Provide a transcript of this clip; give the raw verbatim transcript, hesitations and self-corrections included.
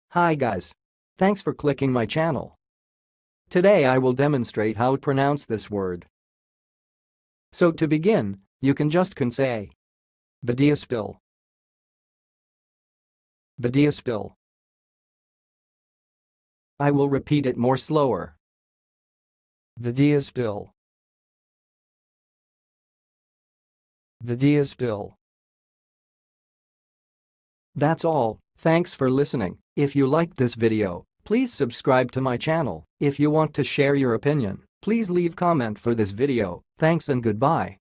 Hi guys. Thanks for clicking my channel. Today I will demonstrate how to pronounce this word. So to begin, you can just can say Videospill. Videospill. I will repeat it more slower. Videospill. Videospill. That's all. Thanks for listening. If you liked this video, please subscribe to my channel. If you want to share your opinion, please leave comment for this video. Thanks and goodbye.